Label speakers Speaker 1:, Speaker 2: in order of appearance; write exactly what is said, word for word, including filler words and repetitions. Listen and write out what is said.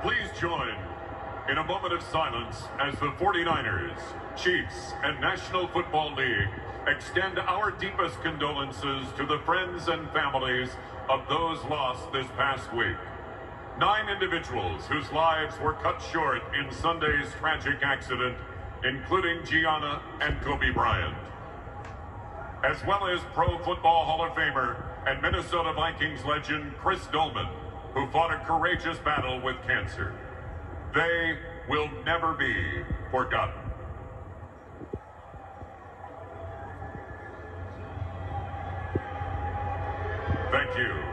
Speaker 1: Please join in a moment of silence as the forty-niners, Chiefs, and National Football League extend our deepest condolences to the friends and families of those lost this past week. Nine individuals whose lives were cut short in Sunday's tragic accident, including Gianna and Kobe Bryant, as well as Pro Football Hall of Famer and Minnesota Vikings legend Chris Dolman, who fought a courageous battle with cancer. They will never be forgotten. Thank you.